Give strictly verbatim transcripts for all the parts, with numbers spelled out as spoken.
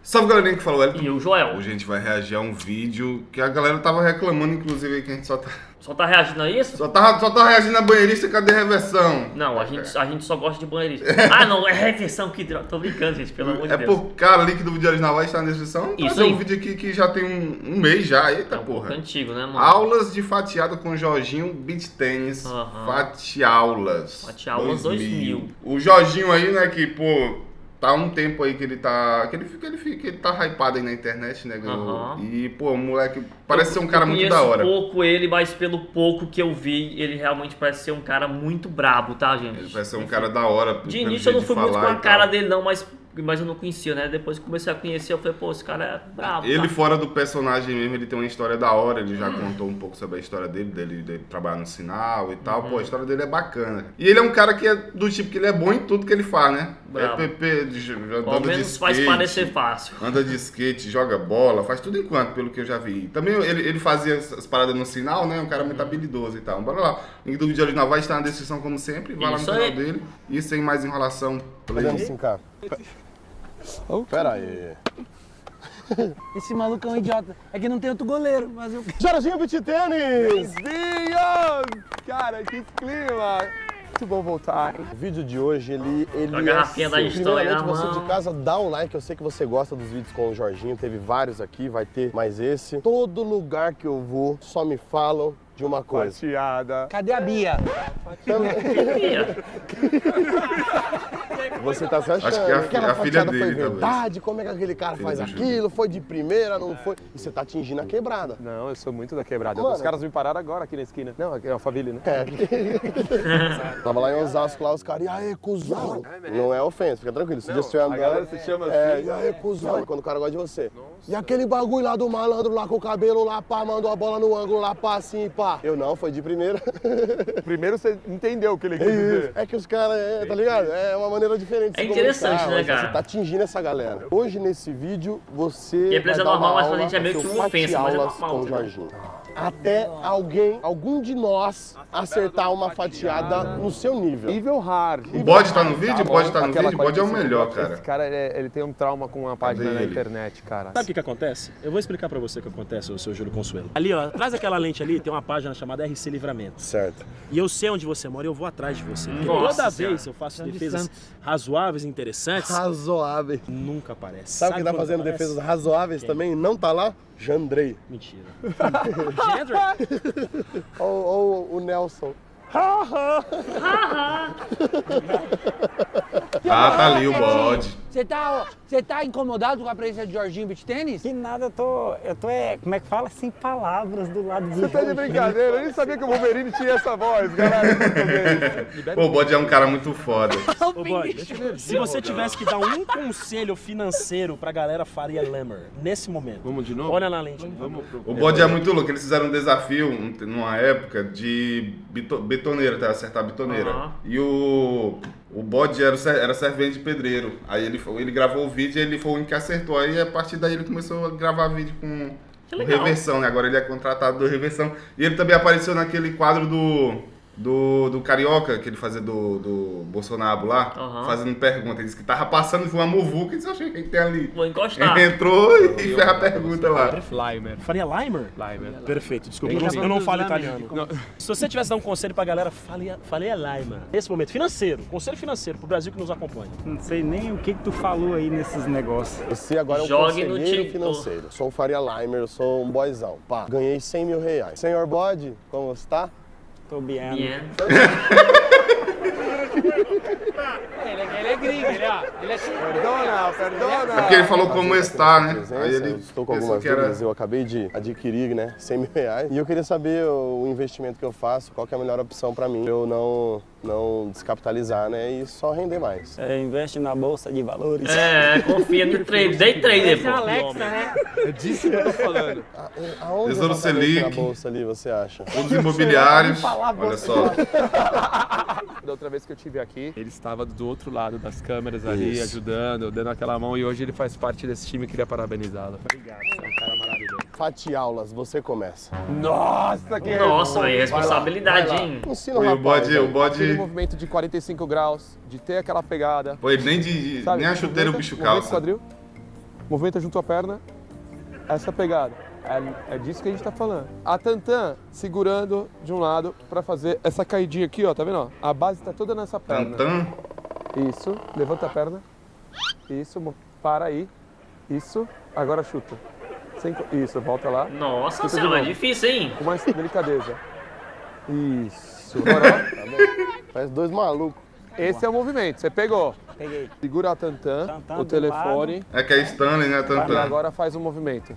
Salve, galerinha, que falou Elton. E o Joel. Hoje a gente vai reagir a um vídeo que a galera tava reclamando, inclusive, aí que a gente só tá... Só tá reagindo a isso? Só tá, só tá reagindo a banheirista, cadê a reversão? Não, a gente, a gente só gosta de banheirista. Ah, não, é reversão que droga. Tô brincando, gente, pelo amor de É Deus. por cara, o link do vídeo original vai estar na descrição. Isso Fazer aí. um vídeo aqui que já tem um, um mês já, eita É um porra. pouco antigo, né, mano? Aulas de fatiada com Jorginho Beach Tênis. Aham. Fatiaulas. Fatiaulas dois mil. O Jorginho aí, né, que, pô, tá há um tempo aí que ele tá. Que ele fica, ele fica, ele tá hypado aí na internet, né? Ganhou. Aham. E, pô, o moleque parece ser um Eu- cara eu muito da hora. conheço pouco ele, mas pelo pouco que eu vi, ele realmente parece ser um cara muito brabo, tá, gente? Ele parece ser um cara da hora. De pelo início eu não jeito fui de muito com falar a e cara tal. dele não, mas, mas eu não conhecia, né? Depois que comecei a conhecer, eu falei, pô, esse cara é brabo. Ele tá? fora do personagem mesmo, ele tem uma história da hora, ele já contou um pouco sobre a história dele, dele, dele trabalhar no sinal e tal, Uhum. pô, a história dele é bacana. E ele é um cara que é do tipo que ele é bom em tudo que ele faz, né? Bravo. É P P, de- Pelo anda de menos faz skate, parecer fácil. anda de skate, joga bola, faz tudo enquanto, pelo que eu já vi. Também ele, ele fazia as paradas no sinal, né? Um cara muito habilidoso e tal. Bora lá. O link do vídeo original vai estar na descrição como sempre, vai lá no Isso canal aí. dele. E sem mais enrolação, play. Podemos cincar. Pera aí. Esse maluco é um idiota. É que não tem outro goleiro, mas eu... Jorginho Beach Tênis! Vinhos! Cara, que clima! Muito bom voltar. O vídeo de hoje, ele, ele A garrafinha da história primeiramente, na você mão. de casa, dá um like. Eu sei que você gosta dos vídeos com o Jorginho. Teve vários aqui, vai ter mais esse. Todo lugar que eu vou, só me falam de uma coisa. Fatiada. Cadê a Bia? Você tá se achando. Acho que é a fi- Aquela a filha fatiada dele, foi talvez. verdade, como é que aquele cara Filha faz do Júlio. aquilo, foi de primeira, não foi. E você tá atingindo a quebrada. Não, eu sou muito da quebrada. Mano. Os caras me pararam agora aqui na esquina. Não, aqui é a família, né? É. Tava lá em Osasco, lá os caras, e aí, cuzão? Não é ofensa, fica tranquilo. Se você estiver A andando. galera se chama É, assim. e aí, cuzão? Quando o cara gosta de você. E aquele bagulho lá do malandro lá com o cabelo lá, pá, mandou a bola no ângulo lá, pá, assim, pá. Eu não, foi de primeira. Primeiro você entendeu o que ele É quis isso. dizer. É que os caras, é, tá ligado? É uma maneira diferente de É se interessante, comunicar, né, mas cara? Você tá atingindo essa galera. Hoje, nesse vídeo, você E a vai empresa dar uma normal, mas pra aula gente é meio no que seu uma ofensa, mas é fatiaulas normal, com o entendeu? Jorginho. Até alguém, algum de nós, acertar uma fatiada no seu nível. Nível hard. O bode tá no vídeo? O bom. bode tá no Aquela vídeo? O bode é o quarenta e cinco melhor, Esse cara. cara, ele, ele tem um trauma com uma página Cadê na ele? internet, cara. Sabe o que que acontece? Eu vou explicar pra você o que acontece, o seu Júlio Consuelo. Ali, ó, atrás daquela lente ali, tem uma página chamada R C Livramento. Certo. E eu sei onde você mora e eu vou atrás de você. Porque Nossa toda Senhora. vez que eu faço defesas razoáveis e interessantes, Razoável. nunca aparece. Sabe quem tá quando fazendo aparece? defesas razoáveis Quem? também? Não tá lá? Jandrei. Mentira. Gendry? Ou, ou o Nelson. Ah, tá ali o bode. Você tá, você tá incomodado com a presença de Jorginho Beach Tênis? Que nada, eu tô, eu tô, é, como é que fala, sem palavras do lado do Você tá de Jorginho. brincadeira? Eu nem sabia que o Wolverine tinha essa voz, galera. Pô, o bode é um cara muito foda. Ô, Bode, se você tivesse que dar um conselho financeiro pra galera Faria Lemmer, nesse momento, Vamos de novo? olha na lente. Vamos pro... O bode é muito louco. Eles fizeram um desafio um- numa época de bito- betoneira, tá? Acertar a betoneira. Aham. E o, o bode era, o ser- era servente de pedreiro. Aí ele, foi- ele gravou o vídeo e ele foi o único que acertou. Aí a partir daí ele começou a gravar vídeo com, Que com legal. reversão, né? Agora ele é contratado do reversão. E ele também apareceu naquele quadro do. Do, do Carioca, que ele fazia do, do Bolsonaro lá, Aham. fazendo pergunta. Ele disse que tava passando por uma muvuca e disse, "Oxe, quem tem ali?" Vou encostar. Ele entrou e fez a pergunta lá. Limer. Faria Limer? Limer. Perfeito, desculpa, eu Ele não, tá eu não falando falo dos italiano. lames. Se você tivesse dar um conselho pra galera, faria, faria Limer. Nesse momento, financeiro, conselho financeiro pro Brasil que nos acompanha. Não sei nem o que que tu falou aí nesses negócios. Você agora é um Jogue no conselheiro TikTok. financeiro. Sou um Faria Limer, eu sou um boyzão. Pá, ganhei cem mil reais. Senhor Bode, como você tá? Tô bem. Bien. Ele, é- ele é gringo, ele é... Ele é... Perdona, perdona. Porque ele falou como Prazer está, ter né? presença. Aí Eu ele estou com pensou algumas que era... dúvidas, eu acabei de adquirir, né, cem mil reais. E eu queria saber o investimento que eu faço, qual que é a melhor opção para mim, pra eu não, não descapitalizar, né, e só render mais. É, investe na bolsa de valores. É, confia no trade, day trader, Esse é pô. Alexa, né? É disso que eu tô falando. A- Aonde Tesouro exatamente Selic. na bolsa ali, você acha? Fundos imobiliários, olha só. Da outra vez que eu tive aqui, ele estava do outro lado das câmeras ali, Isso. ajudando, dando aquela mão, e hoje ele faz parte desse time e queria parabenizá-lo. Obrigado, você é um cara maravilhoso. Fatiaulas, você começa. Nossa, que Nossa, velho, Vai lá, responsabilidade, vai lá. hein? Ensina o Foi o rapaz. bode, o aí. Aquele bode... movimento de quarenta e cinco graus, de ter aquela pegada. Pô, ele nem, de, Sabe? nem a chuteira o Movimento- bicho movimento calça. quadril. movimenta junto a perna, essa pegada. É, é disso que a gente tá falando. A Tantan segurando de um lado pra fazer essa caidinha aqui, ó, tá vendo? Ó? A base tá toda nessa perna. Tantan. Isso, levanta a perna. Isso, para aí. Isso, agora chuta. Sem... Isso, volta lá. Nossa chuta senhora, é difícil, hein? Com mais delicadeza. Isso, agora ó. Tá bom. Parece dois malucos. Esse é o movimento, você pegou. Peguei. Segura a Tantan, Tantan o do telefone. É que é Stanley, né, E Tantan? agora faz o movimento.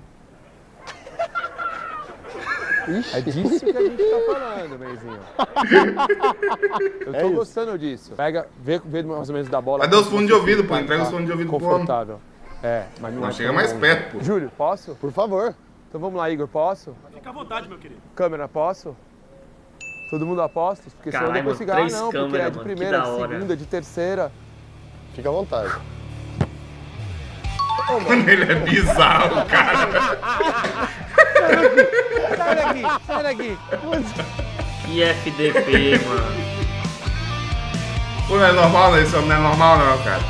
É disso que a gente tá falando, Meizinho. Eu tô É isso. gostando disso. Pega, vê, vê mais ou menos da bola. Cadê os fones de ouvido, pô? Pra Entrega os ficar fones de ouvido pro homem. confortável. É, mas não, Não, é chega tão mais longe. perto, pô. Júlio, posso? Por favor. Então vamos lá, Igor, posso? Fica à vontade, meu querido. Câmera, posso? Todo mundo aposta? Porque senão eu Caralho, não consigo. Ah, três não, porque câmeras, é de mano, que primeira, da de hora. segunda, de terceira. Fica à vontade. Mano, ele é bizarro, cara. Sai daqui, sai daqui. Que F D P, mano. Pô, não é normal, não? Isso não é normal, não, cara.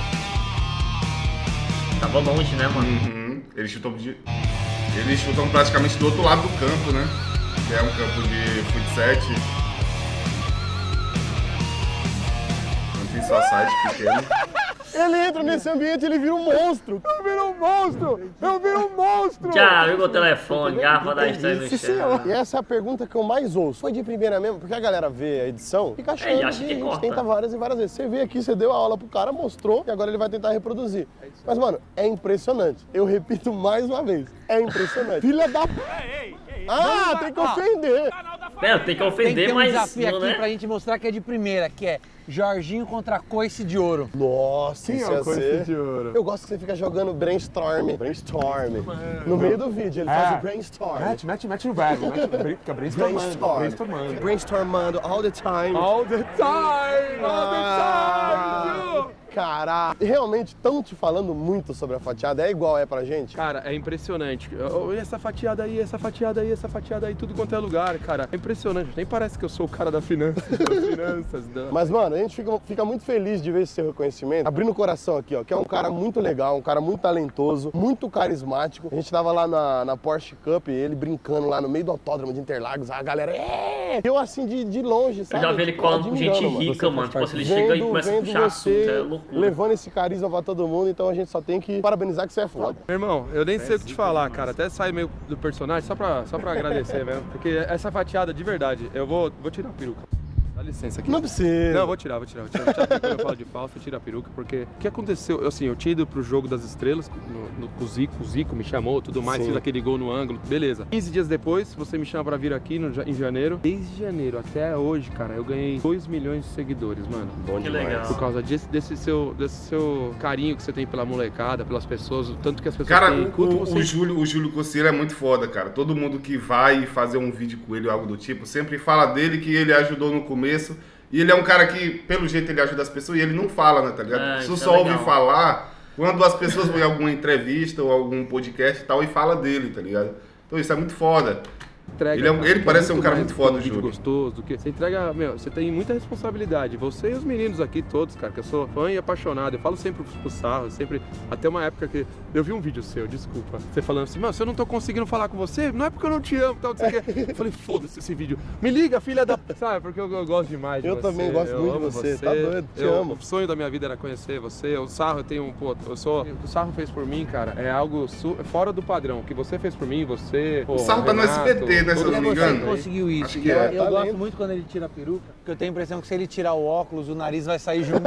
Tava longe, né, mano? Uhum. Eles chutam de... Eles chutam praticamente do outro lado do campo, né? Que é um campo de futsal. Não tem só site pequeno. Ele entra nesse ambiente, ele vira um monstro. Eu viro um monstro! Eu viro um monstro! Já viu o telefone, garrafa da estrela no Sim, senhor. chão. E essa é a pergunta que eu mais ouço. Foi de primeira mesmo, porque a galera vê a edição, fica achando É, e que, acha a que gente corta. tenta várias e várias vezes. Você veio aqui, você deu a aula pro cara, mostrou, e agora ele vai tentar reproduzir. Mas, mano, é impressionante. Eu repito mais uma vez. É impressionante. Filha da... Ei, ei, ei. Ah, tem que ofender. Pera, tem que Tem que ofender, ter um mas desafio não, aqui né? pra gente mostrar que é de primeira, que é Jorginho contra Coice de Ouro. Nossa, Quem isso é ia o Coice ser... de Ouro? Eu gosto que você fica jogando brainstorm. Brainstorm. No meio do vídeo, ele faz o brainstorm. Mete, mete, mete no verbo, mete, fica brainstormando. Brainstorm. Brainstormando. Brainstormando all the time. All the time! All the time! Ju! Caraca, realmente estão te falando muito sobre a fatiada? É igual é pra gente? Cara, é impressionante. Oh, essa fatiada aí, essa fatiada aí, essa fatiada aí, tudo quanto é lugar, cara. É impressionante. Nem parece que eu sou o cara da finanças, das finanças. Da... Mas, mano, a gente fica, fica muito feliz de ver esse seu reconhecimento. Abrindo o coração aqui, ó, que é um cara muito legal, um cara muito talentoso, muito carismático. A gente tava lá na, na Porsche Cup, ele brincando lá no meio do autódromo de Interlagos, a galera, é! Eu assim, de, de longe, Eu sabe? já vi ele Tipo, colando com admirando, gente mano. rica, mano. Tipo, se ele chega e Vendo, começa a vendo puxar assunto, você é loucura. levando esse carisma pra todo mundo, então a gente só tem que parabenizar que você é foda. Meu irmão, eu nem sei o que te falar, cara. Até sai meio do personagem, só pra, só pra agradecer mesmo. Porque essa fatiada, de verdade, eu vou, vou tirar a peruca. Dá licença aqui. Não precisa. Não, vou tirar, vou tirar. Vou tirar, vou tirar porque quando eu falo de falso, eu tiro a peruca, porque o que aconteceu? Eu, assim, eu tinha ido pro Jogo das Estrelas, no, no, com o Zico, o Zico me chamou, tudo mais, Sim. fiz aquele gol no ângulo, beleza. quinze dias depois, você me chama pra vir aqui no, em janeiro. Desde janeiro até hoje, cara, eu ganhei dois milhões de seguidores, mano. Bom Que demais. legal. Por causa desse, desse, seu, desse seu carinho que você tem pela molecada, pelas pessoas, o tanto que as pessoas Cara, têm. o, Enquanto o, você... o Júlio, o Júlio Cossiero é muito foda, cara. Todo mundo que vai fazer um vídeo com ele ou algo do tipo, sempre fala dele que ele ajudou no começo. E ele é um cara que, pelo jeito, ele ajuda as pessoas e ele não fala, né, tá ligado? É, Se isso só é ouve legal. falar quando as pessoas vão em alguma entrevista ou algum podcast e tal e fala dele, tá ligado? Então isso é muito foda. Entrega, Ele é um- cara, ele que parece ser um muito cara mais muito foda, do que um vídeo Júlio. gostoso, do que você entrega, meu, você tem muita responsabilidade. Você e os meninos aqui todos, cara, que eu sou fã e apaixonado. Eu falo sempre pro Sarro, sempre até uma época que eu vi um vídeo seu, desculpa, você falando assim, mano, se eu não tô conseguindo falar com você, não é porque eu não te amo, tal, não sei o quê. Eu falei, foda-se esse vídeo. Me liga, filha da, sabe? Porque eu, eu gosto demais de Eu você. também gosto eu muito de amo você, tá doido, te Eu- amo. O sonho da minha vida era conhecer você. O Sarro, eu tenho um, pô, eu sou, o que o Sarro fez por mim, cara, é algo su- fora do padrão. O que você fez por mim, você, pô, O Sarro tá no S B T, né, se eu todo não me mundo É você engano. que aí. conseguiu isso. Acho que eu é. eu Talento. gosto muito quando ele tira a peruca, porque eu tenho a impressão que se ele tirar o óculos, o nariz vai sair junto.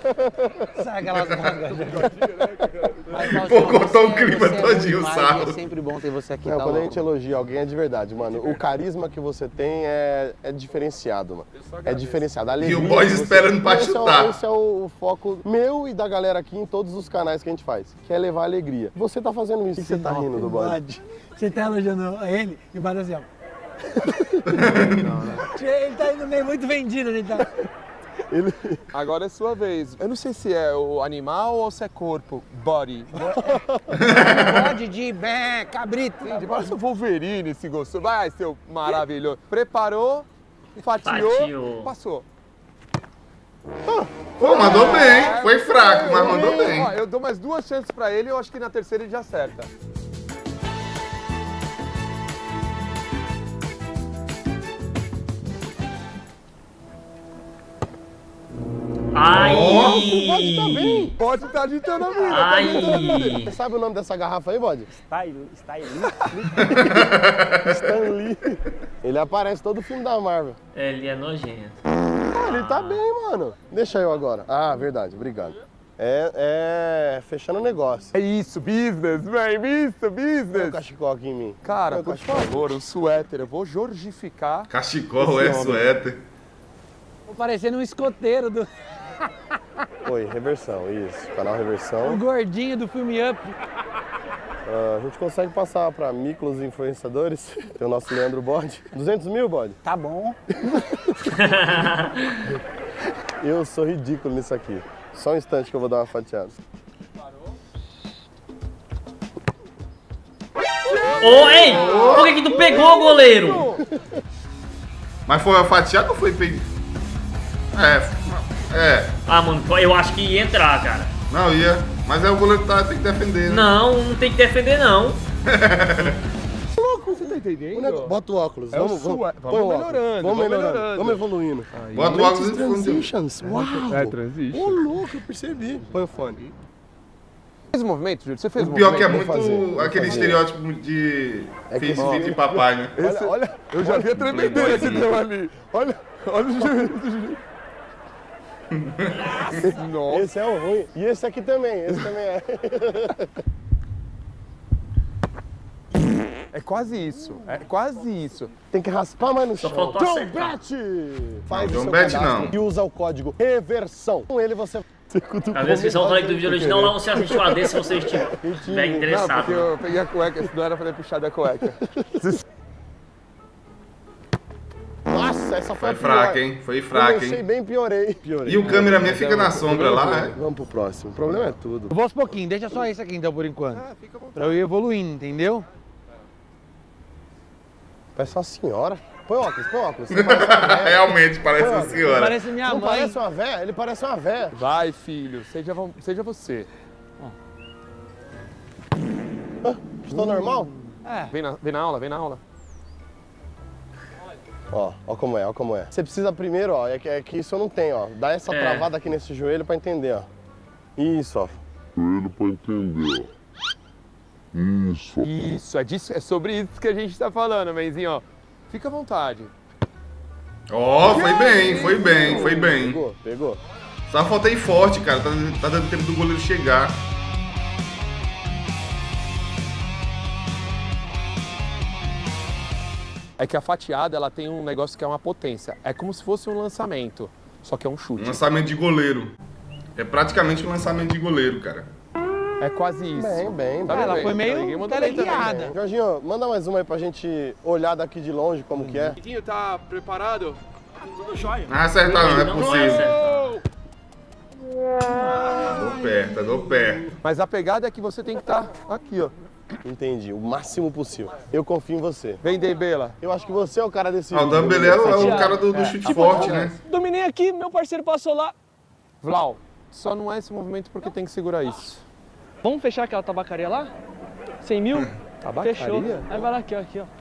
Sabe aquelas rasgas? Mas, Pô, Faustão, cortou você o é- clima você é bom todinho, demais, Sarro. e É sempre bom ter você aqui. Não, tá quando a louco. gente elogia alguém é de verdade, mano. O carisma que você tem é, é diferenciado, mano. só É agradeço. diferenciado. A E alegria o boys que você- esperando pra esse chutar. É o, esse é o foco meu e da galera aqui em todos os canais que a gente faz, que é levar alegria. Você tá fazendo isso, o que você tá rindo do bode? Bode. Você tá elogiando ele e o Bode assim, ó. Ele tá indo meio muito vendido, ele tá. Agora é sua vez. Eu não sei se é o animal ou se é corpo. Body. Bode de bé, cabrito. Gente, parece o Wolverine esse gostoso. Vai, seu maravilhoso. Preparou, fatiou, Fatiou. passou. Pô, mandou bem. Foi fraco, mas mandou bem. Ó, eu dou mais duas chances pra ele e eu acho que na terceira ele já acerta. Ai! Pode estar bem. Pode estar ditando a vida. Ai! Você sabe o nome dessa garrafa aí, Bode? Style, style. Stan Lee. Ele aparece todo filme da Marvel. Ele é nojento. Ah, ele tá bem, mano. Deixa eu agora. Ah, verdade, obrigado. É, é... fechando o negócio. É isso, business, man, isso, Põe o business. cachecol aqui em mim. Cara, Põe o por cachecol. favor, o suéter, eu vou jorgificar. Cachecol é suéter. Tô parecendo um escoteiro do Oi, reversão, isso. Canal o reversão. gordinho do filme Up. Ah, a gente consegue passar pra micros influenciadores. Tem o nosso Leandro Bode. duzentos mil, Bode? Tá bom. Eu sou ridículo nisso aqui. Só um instante que eu vou dar uma fatiada. Ô, ei! Por que que tu pegou, goleiro? Mas foi fatiado ou foi pe... É, é. Ah, mano, eu acho que ia entrar, cara. Não, ia. Mas aí o goleiro tá, tem que defender, né? Não, não tem que defender, não. Você tá entendendo? Bota o óculos. É o vamos, sua- vamos, vamos põe o óculos. melhorando, Vamos vamos melhorando. melhorando. Vamos evoluindo. Bota o óculos e fundeu. Transitions. Uau. É, transition. Ô, louco, eu percebi. Põe o fone. Fez o movimento, Júlio? Você fez O o pior movimento? que é vou muito fazer, vou aquele fazer. estereótipo de É que- fez ó. vídeo de papai, né? Esse- Olha, olha. Eu já vi a tremedeira que deu ali. Olha, olha o Júlio. Nossa. Esse é o ruim. E esse aqui também. Esse também é. É quase isso. É quase isso. Tem que raspar mais no Só chão. faltou John acertar. Bet! Faz Não, o seu John Bet cadastro não. e usa o código REVERSão. Com ele você... Na descrição do link do vídeo original, lá você assiste o A D se você estiver Mentira. Não, interessado. porque eu peguei a cueca, senão era pra ter puxado a cueca. Nossa, essa foi, Foi a pior. fraca, hein? Foi fraca, Comecei hein? bem, piorei. piorei. E o cameraman fica na sombra lá, né? Vamos pro próximo. O problema é tudo. Eu vou aos pouquinhos, deixa só esse aqui então por enquanto. Ah, fica bom. Pra eu ir evoluindo, entendeu? Parece uma senhora. Põe óculos, põe óculos. Você parece uma véia. Realmente parece uma senhora. Parece minha Não mãe. parece uma véia? Ele parece uma véia. Vai, filho, seja, vo- seja você. Estou normal? É. Vem na, vem na aula, vem na aula. Ó, ó como é, ó como é. Você precisa primeiro, ó, é que, é que isso eu não tenho, ó. Dá essa É. travada aqui nesse joelho pra entender, ó. Isso, ó. Isso, é, disso, é sobre isso que a gente tá falando, Menzinho, ó. Fica à vontade. Ó, foi bem, foi bem, foi bem. Pegou, pegou. Só falta ir forte, cara. Tá, tá dando tempo do goleiro chegar. É que a fatiada, ela tem um negócio que é uma potência. É como se fosse um lançamento, só que é um Um chute. lançamento de goleiro. É praticamente um lançamento de goleiro, cara. É quase isso. Bem, bem, Tá bem. Ela bem, foi tá meio ninguém mandou bem também, teleguiada. Jorginho, manda mais uma aí pra gente olhar daqui de longe como que é. Menzinho, tá preparado? Tudo jóia. Não vai acertar, não, é Não vai possível. acertar. Dou perto, dou perto. Mas a pegada é que você tem que estar aqui, ó. Entendi, o máximo possível. Eu confio em você. Vem, Dembela. Eu acho que você é o cara desse Ah, o vídeo. Dambele é o, é o cara do, do chute forte, né? Dominei aqui, meu parceiro passou lá. Vlau, só não é esse movimento porque tem que segurar isso. Vamos fechar aquela tabacaria lá? cem mil? Tabacaria? Fechou. Aí vai lá aqui, ó, aqui, ó.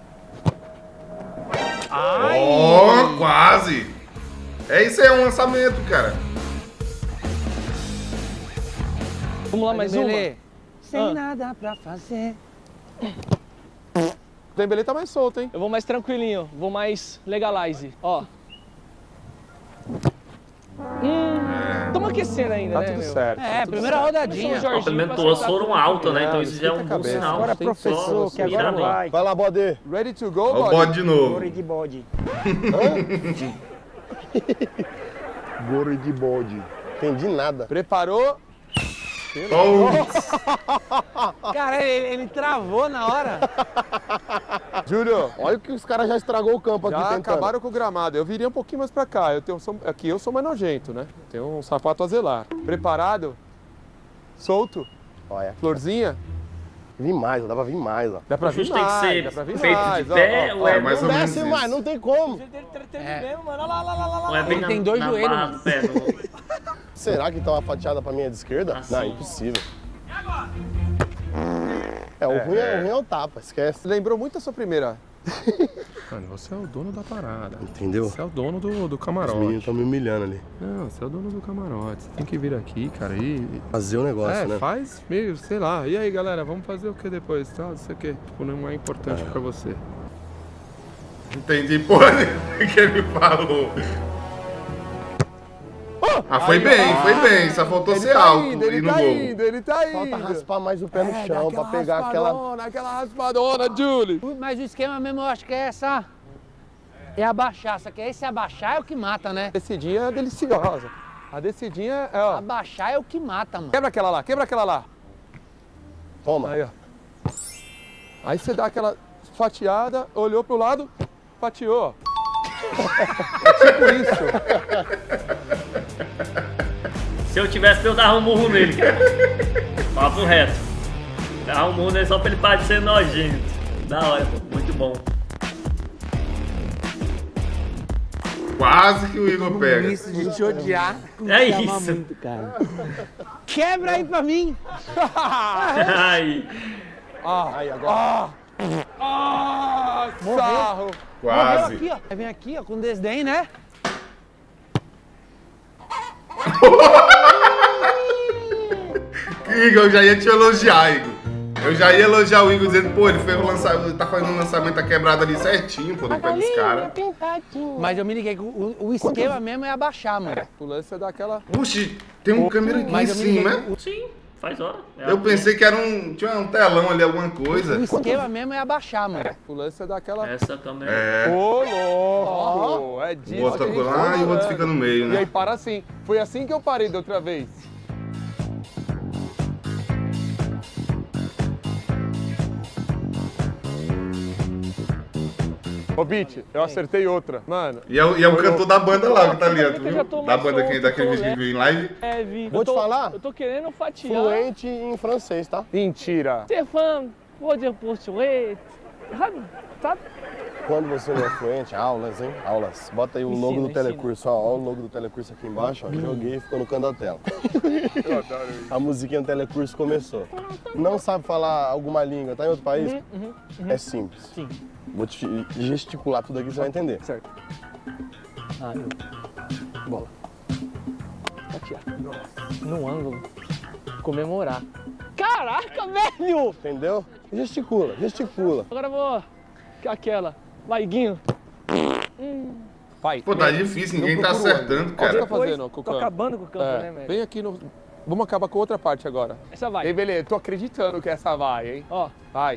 Ó, quase. É isso aí, é um lançamento, cara. Vamos lá, mais uma? Dembele, sem Ah. nada pra fazer. O Dembele tá mais solto, hein? Eu vou mais tranquilinho, vou mais legalize, ó. Hum, tamo aquecendo ainda, Tá né, tudo meu? certo. É, tá tudo primeira certo. rodadinha. Jorginho Ó, pelo menos vai todas acertar foram tudo. altas, né? Não, Então isso já é um esquenta a bom cabeça. sinal. Agora, Tem só professor, que agora virar bem. vai. Vai lá, Bode. Ready to go, Ó o body? bode de novo. Bode de bode. Goro de bode. Entendi nada. Preparou? Ó, Cara, ele, ele travou na hora. Júlio, Olha que os caras já estragou o campo aqui já tentando. acabaram com o gramado. Eu viria um pouquinho mais pra cá. Eu tenho, sou- aqui eu sou mais nojento, né? Tenho um sapato a zelar. Preparado? Solto? Olha, Florzinha? vim mais, ó, dá pra vir mais, ó. Dá pra O vir chute tem que mais, ser dá pra vir feito mais. de ó, pé ó, ou ó. é mais Não ou menos desce isso. mais, não tem como. Ele teve mesmo, mano. Olha lá, lá, lá, lá, lá. Não é bem Ele na, tem dois na joelhos, barra mano. do pé. No... será que tá uma fatiada pra minha de esquerda? Assim. Não, impossível. É, o, ruim é, o ruim é o tapa, esquece. Lembrou muito a sua primeira. Mano, você é o dono da parada. Entendeu? Você é o dono do, do Os camarote. meninos estão me humilhando ali. Não, você é o dono do camarote. Você tem que vir aqui, cara, e... Fazer o negócio, é, né? faz meio, sei lá. E aí, galera, vamos fazer o que depois? Tá? Não sei o que. Tipo, não é importante é. pra você. Entendi, porra, que ele falou. Ah, foi aí, bem, ah, foi bem. Só faltou ele ser tá alto indo, e ele no tá gol. indo, ele tá indo. Falta raspar mais o pé no É, chão pra pegar aquela... Aquela raspadona, Julie. Mas o esquema mesmo, eu acho que é essa... É abaixar, só que esse abaixar é o que mata, né? A descidinha é deliciosa. A descidinha é, ó. Abaixar é o que mata, mano. Quebra aquela lá, quebra aquela lá. Toma. Aí, ó. Aí você dá aquela fatiada, olhou pro lado, fatiou. É tipo isso. Se eu tivesse, eu dava um murro nele, cara. Papo reto. Dava um murro nele só pra ele parar de ser nojento. Da hora, pô. Muito bom. Quase que o Igor pega. Isso de te odiar. É isso. Muito, cara. Quebra aí pra mim. Aí. Ah, Aí, agora. ah, ah, sarro. Quase. Morreu aqui, ó. Vem aqui, ó, com desdém, né? Igor, eu já ia te elogiar, Igor. Eu já ia elogiar o Igor dizendo, pô, ele fez o lançamento, tá fazendo um lançamento a quebrada ali certinho, pô, no pé dos caras. Mas eu me liguei que o, o esquema mesmo é abaixar, mano. O lance é daquela... Puxa, tem um câmera aqui em Mas eu me liguei cima, né? que o, Sim, faz hora. É Eu pensei que era um. Tinha um telão ali, alguma coisa. o esquema mesmo é abaixar, mano. O lance é daquela... Essa câmera. É. Ô, louco! É disso O outro que a gente lá tá e o outro falando. fica no meio, E né? aí para assim. Foi assim que eu parei da outra vez. Ô, Beat, eu acertei outra. Mano, E é, o- e é o cantor da banda lá que tá ali, ó, tu Eu já viu? tô Da mais banda que solto, daquele tô vídeo que leve. viu em live. É, Vi. Vou eu te tô- falar? Eu tô querendo fatiar. Fluente em francês, tá? mentira. Stefan, pode dire português. Sabe? Quando você não é fluente, aulas, hein? Aulas. Bota aí o Ensina, logo do ensina. telecurso, ó. Ó o logo do telecurso aqui embaixo, ó. Joguei e ficou no canto da tela. A musiquinha do telecurso começou. Não sabe falar alguma língua, tá em outro país? É simples. Sim. Vou te gesticular tudo aqui, você vai entender. Certo. Ah, eu. Bola. Fatiar. No ângulo. Comemorar. Caraca, velho! Entendeu? Gesticula, gesticula. Agora eu vou. Aquela. Vai, Guinho. Pai. Pô, tá difícil, ninguém tá procuro acertando, Olha o que tá cara. fazendo, Tô Cucão. acabando com o campo, É, né, velho? vem aqui no... Vamos acabar com outra parte agora. Essa vai. Ei, beleza, tô acreditando que essa vai, hein? Ó. Vai.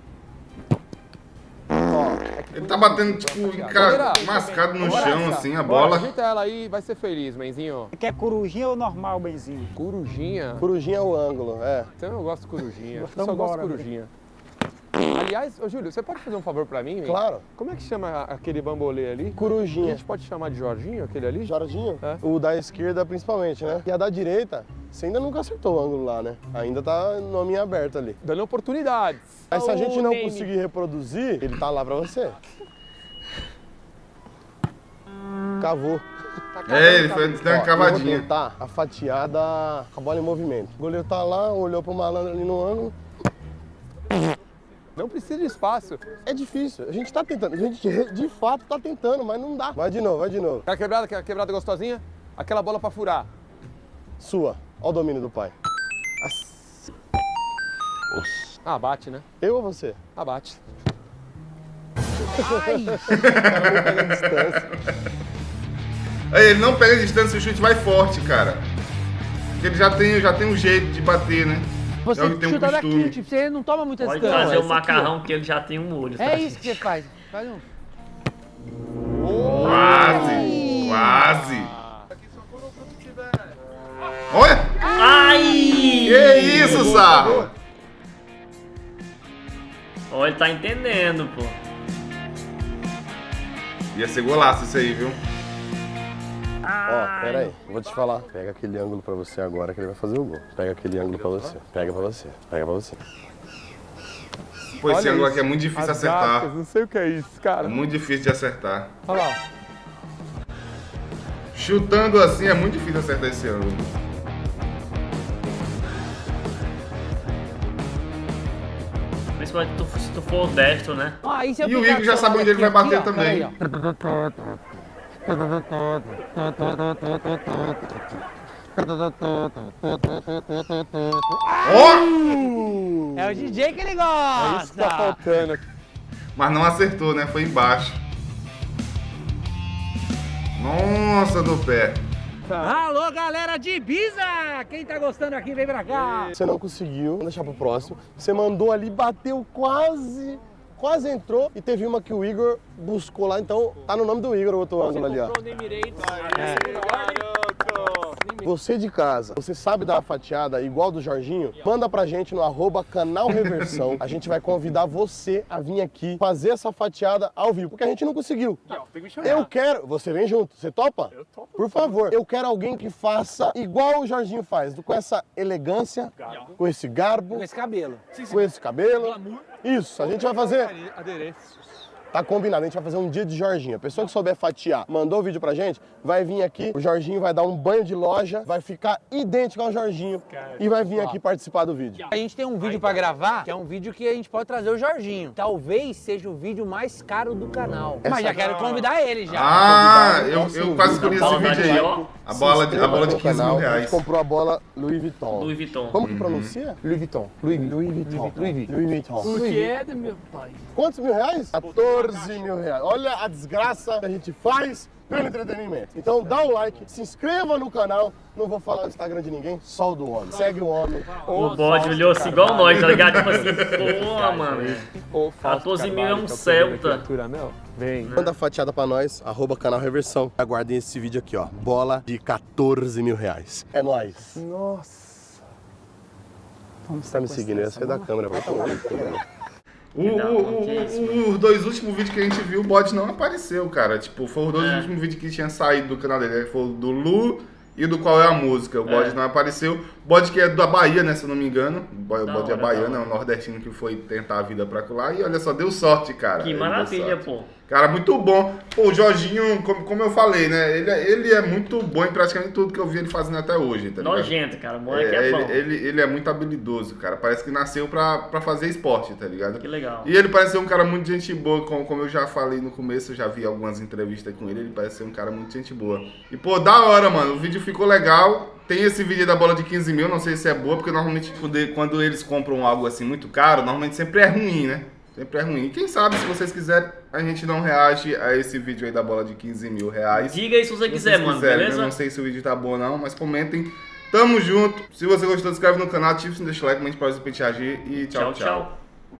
Ele tá batendo, tipo, cara, mascado no chão, assim, a bola. Ajeita ela aí, vai ser feliz, menzinho. Quer corujinha ou normal, benzinho? Corujinha. Corujinha é o ângulo, é. Então eu gosto de corujinha. Eu Então só gosto de bora, corujinha. Aliás, ô Júlio, você pode fazer um favor pra mim? Claro. Como é que chama aquele bambolê ali? A Corujinha. gente pode chamar de Jorginho, aquele ali? Jorginho? É. O da esquerda principalmente, né? E a da direita, você ainda nunca acertou o ângulo lá, né? Ainda tá nominho aberto ali. Dando oportunidades. Mas se a Ô, gente não Nene. conseguir reproduzir, ele tá lá pra você. Cavou. É, ele foi deu uma Ó, eu vou cavadinha. tentar a fatiada com a bola em movimento. O goleiro tá lá, olhou pro malandro ali no ângulo. Não precisa de espaço. É difícil. A gente tá tentando. A gente de fato tá tentando, mas não dá. Vai de novo, vai de novo. Quer quebrada, quer quebrada gostosinha? Aquela bola pra furar. Sua. Ó o domínio do pai. Ah, bate, né? Eu ou você? Ah, bate. O cara não pega a distância. Aí, ele não pega a distância, o chute vai forte, cara. Porque ele já tem, já tem um jeito de bater, né? Você É o que tem um chuta daqui, costume. tipo, você não toma muita Pode distância. trazer o Esse aqui, macarrão que ele já tem um olho. ó. É tá? isso que você faz. Faz um. Quase, quase. Olha! Ai! Que isso, Sarro? Ó, ele tá entendendo, pô. Ia ser golaço isso aí, viu? Ó, pera aí. Vou te falar. Pega aquele ângulo pra você agora que ele vai fazer o gol. Pega aquele ângulo pra você. Pega pra você. Pega pra você. Pô, esse Olha ângulo isso. aqui é muito difícil As acertar. garças, não sei o que é isso, cara. É muito difícil de acertar. Olha lá. Chutando assim é muito difícil acertar esse ângulo. Principalmente tu- se tu for destro, né? Ah, e se eu E o ficar Igor já com sabe onde ele vai aqui, bater ó, também. peraí, Ó! ó. É o D J que ele É isso que tá gosta. faltando. Mas não acertou, né? Foi embaixo. Nossa, do pé. Alô, galera de Ibiza! Quem tá gostando aqui, vem pra cá. Você não conseguiu, vamos deixar pro próximo. Você mandou ali, bateu quase, quase entrou. E teve uma que o Igor buscou lá, então tá no nome do Igor o outro ângulo ali, ó. Você de casa, você sabe dar uma fatiada igual do Jorginho? Manda pra gente no arroba canal Reversão. A gente vai convidar você a vir aqui fazer essa fatiada ao vivo, porque a gente não conseguiu. Eu quero... Você vem junto, você topa? Eu topo. Por favor. Eu quero alguém que faça igual o Jorginho faz, com essa elegância, com esse garbo, Com esse cabelo. com esse cabelo. Isso, a gente vai fazer... Adereços. Tá combinado, a gente vai fazer um dia de Jorginho. A pessoa que souber fatiar, mandou o vídeo pra gente, vai vir aqui, o Jorginho vai dar um banho de loja, vai ficar idêntico ao Jorginho e vai vir aqui participar do vídeo. A gente tem um vídeo pra gravar, que é um vídeo que a gente pode trazer o Jorginho. Talvez seja o vídeo mais caro do canal. Mas já quero convidar ele já. Ah, eu, Próximo eu quase vídeo. escolhi A esse bola da vídeo aí. Dior. A bola, de- a bola de No quinze mil canal, A reais. gente comprou a bola Louis Vuitton. Louis Vuitton. Como que pronuncia? Louis Vuitton. Louis, Louis Vuitton. Louis Vuitton. Louis Vuitton. O que é do meu pai? Quantos mil reais? quatorze mil reais. Olha a desgraça que a gente faz pelo entretenimento. Então dá um like, se inscreva no canal. Não vou falar o Instagram de ninguém, só o do homem. Segue o homem. O bode olhou assim igual nós, tá ligado? Tipo assim, porra, mano. quatorze mil é um Celta. Vem. Manda a fatiada pra nós, arroba canal Reversão. Aguardem esse vídeo aqui, ó. Bola de quatorze mil reais. É nóis. Nossa. Vamos Você tá me seguindo? Eu ia sair da câmera. Vai tomar no cu, né? O- o- o- que isso, o- os dois últimos vídeos que a gente viu, o bode não apareceu, cara. Tipo, foram os dois É. últimos vídeos que tinha saído do canal dele. Foi o do Lu e do Qual é a Música. O bode É. não apareceu. O bode que é da Bahia, né, se eu não me engano. O bo- o Da bode é hora, baiano, da é hora. um nordestino que foi tentar a vida pra lá. E olha só, deu sorte, cara. Que Ele deu maravilha, sorte. pô. Cara, muito bom. Pô, o Jorginho, como, como eu falei, né? Ele, é- ele é muito bom em praticamente tudo que eu vi ele fazendo até hoje, tá ligado? Nojento, cara. O moleque é, É, bom. ele, ele, ele é muito habilidoso, cara. Parece que nasceu pra, pra fazer esporte, tá ligado? Que legal. E ele parece ser um cara muito gente boa, como, como eu já falei no começo, eu já vi algumas entrevistas com ele, ele parece ser um cara muito gente boa. E pô, da hora, mano, o vídeo ficou legal. Tem esse vídeo da bola de quinze mil, não sei se é boa, porque normalmente quando- quando eles compram algo assim muito caro, normalmente sempre é ruim, né? Sempre é ruim. E quem sabe, se vocês quiserem, a gente não reage a esse vídeo aí da bola de quinze mil reais. Diga aí se você Se quiser, vocês mano, quiserem, né? beleza? Eu não sei se o vídeo tá bom ou não, mas comentem. Tamo junto. Se você gostou, se inscreve no canal, ativa o sininho, deixa o like, comente para os reagir e tchau, Tchau, tchau.